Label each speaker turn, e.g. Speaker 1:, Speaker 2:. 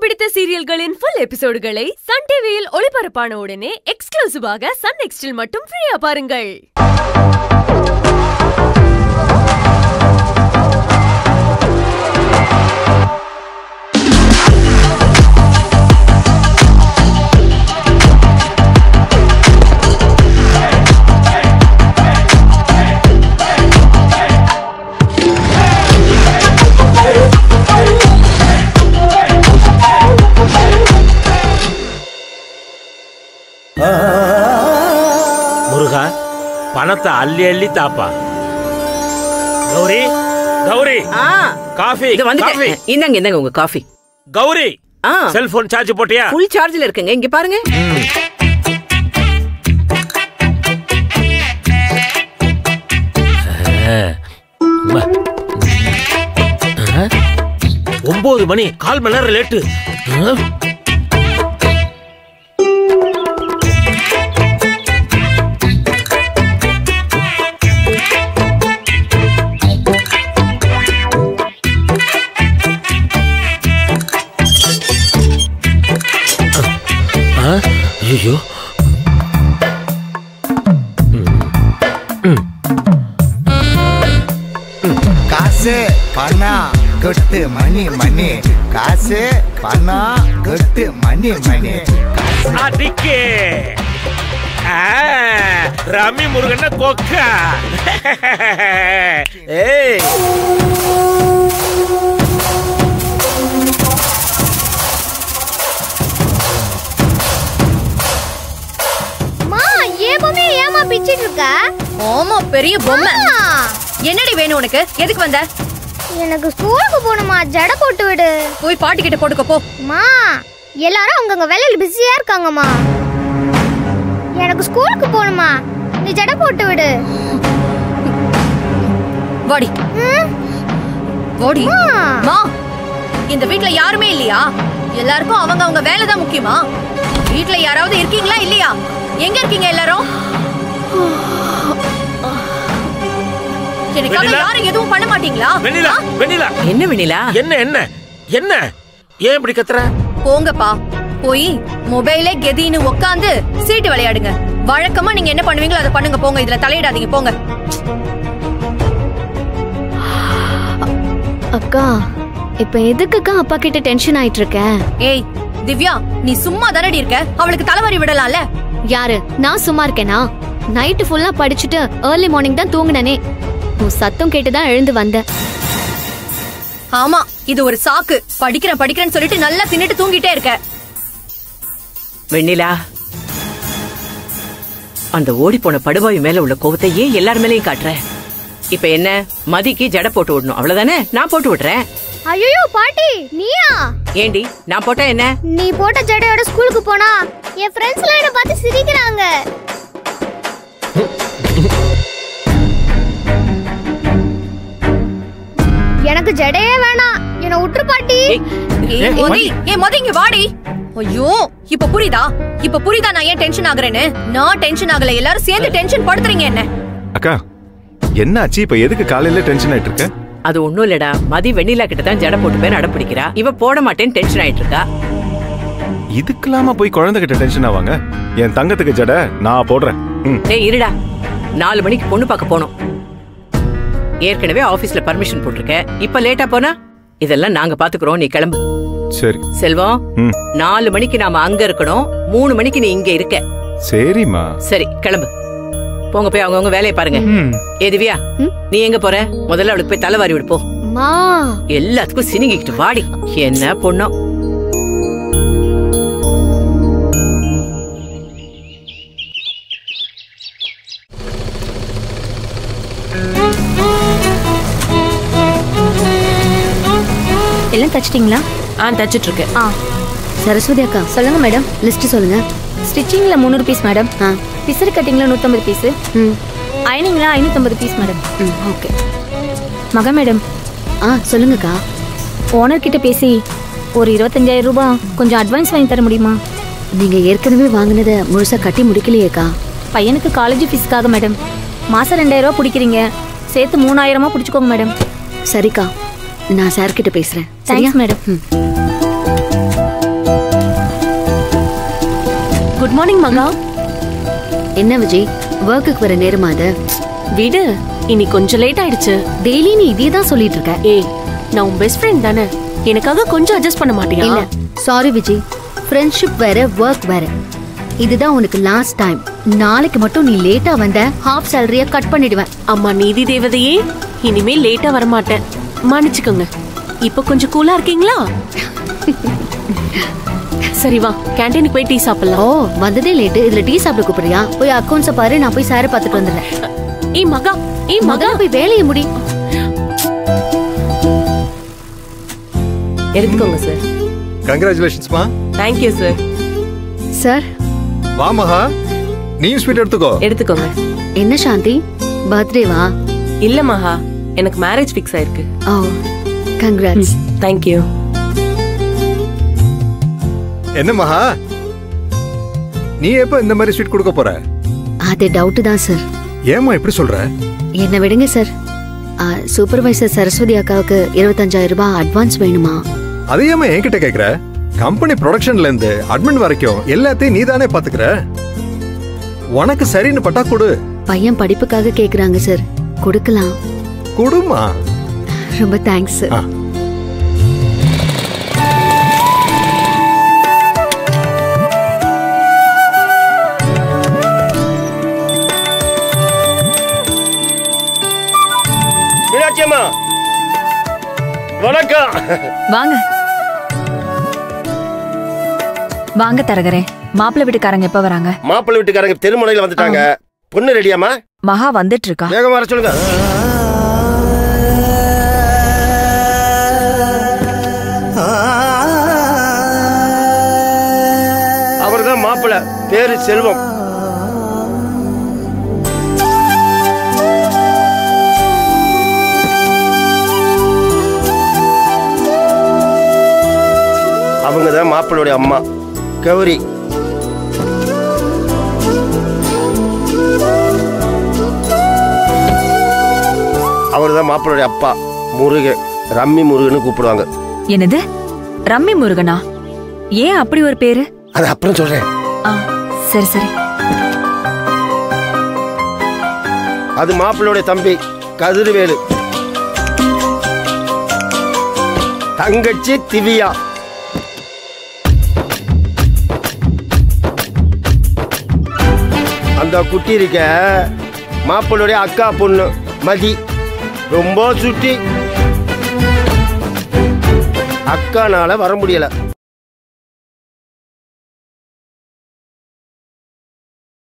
Speaker 1: பிடித்த சீரியல்களின் full எபிசோடுகளை Sun டிவியில் ஒளிபரப்பான உடனே எக்ஸ்க்ளூசிவாக சன் நெக்ஸ்டில் மட்டும் ஃப்ரீயா பாருங்கள்.
Speaker 2: முருகா, பணத்தை அள்ளி அள்ளி தாப்பா. கௌரி, கௌரி, காஃபி.
Speaker 3: இந்தாங்க இந்தாங்க உங்க காஃபி.
Speaker 2: கௌரி, செல்போன் சார்ஜ் போட்டியா?
Speaker 3: ஃபுல் சார்ஜ்ல இருக்குங்க. இங்க பாருங்க.
Speaker 2: ஒன்பது மணி, 1/4 மணி நேரம் லேட்டு. ஐயோ,
Speaker 4: காசு பணம் கொட்டு மணி மணி, காசு பணம் கொட்டு மணி மணி.
Speaker 2: அடிக்கே ரமி முருகன கொக்கா. ஏய்,
Speaker 5: ஆமா, பெரிய பொம்மை. என்னடி வேணும் உனக்கு? எதுக்கு வந்த?
Speaker 6: எனக்கு ஸ்கூலுக்கு போணுமா, ஜட போட்டு விடு.
Speaker 5: போய் பாட்டி கிட்ட போட்டுக்க போ.
Speaker 6: மா, எல்லாரும் அவங்கவங்க வேலையில பிஸியா இருக்காங்கம்மா. எனக்கு ஸ்கூலுக்கு போணுமா, நீ ஜட போட்டு விடு.
Speaker 5: வாடி வாடி. மா, இந்த வீட்ல யாருமே இல்லையா? எல்லாருக்கும் அவங்க அவங்க வேலை தான் முக்கியமா? வீட்ல யாராவது இருக்கீங்களா இல்லையா? எங்க இருக்கீங்க எல்லாரும்? எனக்காக யாரும் எதுவும் பண்ண மாட்டீங்களா?
Speaker 2: வெண்ணிலா, வெண்ணிலா.
Speaker 3: என்ன வெண்ணிலா?
Speaker 2: என்ன என்ன என்ன? ஏன் இப்படி கத்துற?
Speaker 5: போங்கப்பா, போய் மொபைலே கெதின்னு உட்காந்து சீட்டு விளையாடுங்க. வழக்கமா நீங்க என்ன பண்ணுவீங்களோ அதை பண்ணுங்க. போங்க, இதுல தலையிடாதீங்க, போங்க.
Speaker 7: அக்கா, இப்ப எதுக்குக்கா அப்பா கிட்ட டென்ஷன் ஆயிட்டு இருக்க?
Speaker 5: ஏய் திவ்யா, நீ சும்மா தானடி இருக்க? அவளுக்கு தலைவரி விடலாம்ல.
Speaker 7: யாரு? நான் சும்மா இருக்கேனா? நைட்டு ஃபுல்லா படிச்சுட்டு ஏர்லி மார்னிங் தான் தூங்குனனே. உன் சத்தம் கேட்டுதான் எழுந்து வந்தேன்.
Speaker 5: ஆமா, இது ஒரு சாக்கு. படிக்கிறேன்னு சொல்லிட்டு நல்லா தின்னுட்டு தூங்கிட்டே இருக்க.
Speaker 3: வெண்ணிலா, அந்த ஓடி போன படுபாவி மேல உள்ள கோவத்தை ஏன் எல்லார் மேலயும் காட்டுற? இப்ப என்ன, மதிக்கு ஜட போட்டு விடணும், அவ்வளவுதானே? நான் போட்டு விடுறேன்.
Speaker 6: ஐயோ பாட்டி, நீயா?
Speaker 3: ஏண்டி, நான் போட்டா என்ன?
Speaker 6: நீ போட்ட ஜடையோட ஸ்கூலுக்கு போனா என் ஃப்ரெண்ட்ஸ்ல என்ன பார்த்து சிரிக்கிறாங்க. எனக்கு ஜடையே வேணாம், என்ன உற்று பாட்டி.
Speaker 5: மதி இங்க வாடி. ஐயோ, இப்ப புரியுதா? இப்ப புரியுதா நான் ஏன் டென்ஷன் ஆகுறேன்னு? நான் டென்ஷன் ஆகல, எல்லாரும் சேர்ந்து டென்ஷன் படுத்துறீங்க என்ன.
Speaker 8: அக்கா, என்ன ஆச்சு? இப்ப எதுக்கு காலையில டென்ஷன் ஆயிட்டு இருக்க?
Speaker 3: அது ஒண்ணும் இல்லடா, மதி வெண்ணிலா கிட்ட தான் ஜட போட்டு போய் அடம் பிடிக்கிறா. இவ போட மாட்டேன்னு டென்ஷன் ஆயிட்டு இருக்கா.
Speaker 8: இதுக்கெல்லாம போய் குழந்தை கிட்ட டென்ஷன் ஆவாங்க? என் தங்கத்துக்கு ஜட நான் போடுறேன்.
Speaker 3: டேய் இருடா, 4 மணிக்கு பொண்ணு பார்க்க போனோம். ஏற்கனவே ஆபீஸ்ல பர்மிஷன் போட்டிருக்க. இப்ப லேட்டா போனா இதெல்லாம் நாங்க பாத்துக்கிறோம், நீ கிளம்பு.
Speaker 8: சரி
Speaker 3: செல்வம், 4 மணிக்கு நாம அங்க இருக்கணும், 3 மணிக்கு நீ இங்க இருக்க.
Speaker 8: சரிமா.
Speaker 3: சரி, கிளம்பு. போங்க, போய் அவங்கவங்க வேலையை பாருங்க. ஏ திவ்யா, நீ எங்க போற? முதல்ல அவளுக்கு போய் தலைவாரி விடு போ. எல்லாத்துக்கும் சினிங்கிட்டு வாடி. என்ன பொண்ணோ.
Speaker 7: எல்லாம் தச்சிட்டீங்களா?
Speaker 1: தச்சிட்டு இருக்கு.
Speaker 7: சரஸ்வதி அக்கா, சொல்லுங்க மேடம். லிஸ்ட் சொல்லுங்க.
Speaker 9: ஸ்டிச்சிங்ல 300 பீஸ் மேடம். பிசர் கட்டிங்ல 150 பீஸ். அயனிங்ல 550 piece madam.
Speaker 7: Okay.
Speaker 9: Maha madam.
Speaker 7: சொல்லுங்கக்கா.
Speaker 9: ஓனர் கிட்ட பேசி ஒரு 25,000 ரூபாய் கொஞ்சம் அட்வான்ஸ் வாங்கி தர முடியுமா?
Speaker 7: நீங்க ஏற்கனவே வாங்கினதை முழுசா கட்டி முடிக்கலையேக்கா.
Speaker 9: பையனுக்கு காலேஜ் ஃபீஸ்க்காக மேடம். மாசம் 2000 ரூபாய் பிடிக்கிறீங்க, சேர்த்து 3000 பிடிச்சுக்கோங்க மேடம்.
Speaker 7: சரிக்கா, நான் சார் கிட்ட பேசுறேன்.
Speaker 9: Thanks madam.
Speaker 1: குட் மார்னிங் மகா.
Speaker 7: என்ன விஜய், ஒர்க்குக்கு வர நேரமா அது?
Speaker 1: விடு, இனி கொஞ்சம் லேட் ஆயிடுச்சு.
Speaker 7: டெய்லி நீ இதே தான் சொல்லிட்டு இருக்க.
Speaker 1: ஏய், நான் உன் பெஸ்ட் ஃப்ரெண்ட் தானே, எனக்காக கொஞ்சம் அட்ஜஸ்ட் பண்ண மாட்டியா?
Speaker 7: இல்ல சாரி விஜய், ஃப்ரெண்ட்ஷிப் வேற ஒர்க் வேற. இதுதான் உனக்கு லாஸ்ட் டைம். நாளைக்கு மட்டும் நீ லேட்டா வந்த ஹாஃப் சேலரிய கட் பண்ணிடுவேன்.
Speaker 1: அம்மா நீதி தேவதையே, இனிமே லேட்டா வர மாட்டேன், மன்னிச்சுக்கோங்க. இப்ப கொஞ்சம் கூலா இருக்கீங்களா? சரி வா, கேண்டீனுக்கு போய் டீ சாப்பிடலாம்.
Speaker 7: ஓ வந்ததே லேட்டு, இதுல டீ சாப்பிட கூப்பிடுறியா? போய் அக்கௌண்ட்ஸ பாரு, நான் போய் சாரை பார்த்துட்டு வந்துடுறேன்.
Speaker 1: ஏய் மகா, ஏய் மகா,
Speaker 7: போய் வேலையை முடி.
Speaker 1: எடுத்துக்கோங்க சார்.
Speaker 10: கங்க்ராச்சுலேஷன்ஸ்மா.
Speaker 1: Thank you sir.
Speaker 7: சார்
Speaker 10: வா மகா, நீ ஸ்வீட் எடுத்துக்கோ.
Speaker 1: எடுத்துக்கோங்க.
Speaker 7: என்ன சாந்தி, பர்த்டேவா?
Speaker 1: இல்ல மகா, எனக்கு மேரேஜ் ஃபிக்ஸ் ஆயிருக்கு.
Speaker 7: ஓ கங்க்ராட்ஸ்.
Speaker 1: தேங்க்யூ.
Speaker 10: என்ன மகா, நீ எப்ப இந்த மாதிரி ஸ்வீட் கொடுக்க போற?
Speaker 7: அது டவுட் தான் சார்.
Speaker 10: ஏமா இப்படி சொல்ற?
Speaker 7: என்ன விடுங்க சார். சூப்பர்வைசர் சரஸ்வதி அக்காவுக்கு 25,000 ரூபாய் அட்வான்ஸ் வேணுமா?
Speaker 10: அது ஏமா என்கிட்ட கேக்குற? கம்பெனி ப்ரொடக்ஷன்ல இருந்து அட்மின் வரைக்கும் எல்லாத்தையும் நீ தானே பாத்துக்கிற. உனக்கு சரின்னு பட்டா கொடு.
Speaker 7: பையன் படிப்புக்காக கேக்குறாங்க சார், கொடுக்கலாம்.
Speaker 10: கொடுமா.
Speaker 7: ரொம்ப தேங்க்ஸ் சார்.
Speaker 2: மீனாட்சியம்மா வணக்கம்.
Speaker 9: வாங்க வாங்க தரகரே. மாப்பிள்ளை வீட்டுக்காரங்க எப்ப வராங்க?
Speaker 2: மாப்பிள்ளை வீட்டுக்காரங்க தெருமுனையில வந்துட்டாங்க. பொண்ணு ரெடியாமா?
Speaker 9: மகா வந்துட்டு இருக்கா.
Speaker 2: வேகமா வர சொல்லுங்க. அவர்தான் மாப்பிள்ளை, பேரு செல்வம். அவங்கதான் மாப்பிள்ளையோட அம்மா கௌரி. அவர்தான் மாப்பிள்ளையோட அப்பா முருகன், ரம்மி முருகன் கூப்பிடுவாங்க.
Speaker 9: என்னது ரம்மி முருகனா? ஏன் அப்படி ஒரு பேரு?
Speaker 2: அது அப்புறம் சொல்றேன்.
Speaker 9: சரி சரி.
Speaker 2: அது மாப்பிள்ளையோட தம்பி கதிர்வேலு, தங்கச்சி திவ்யா. அந்த குட்டி இருக்க மாப்பிள்ளையோட அக்கா பொண்ணு மதி, ரொம்ப சுட்டி. அக்கானால வர முடியல.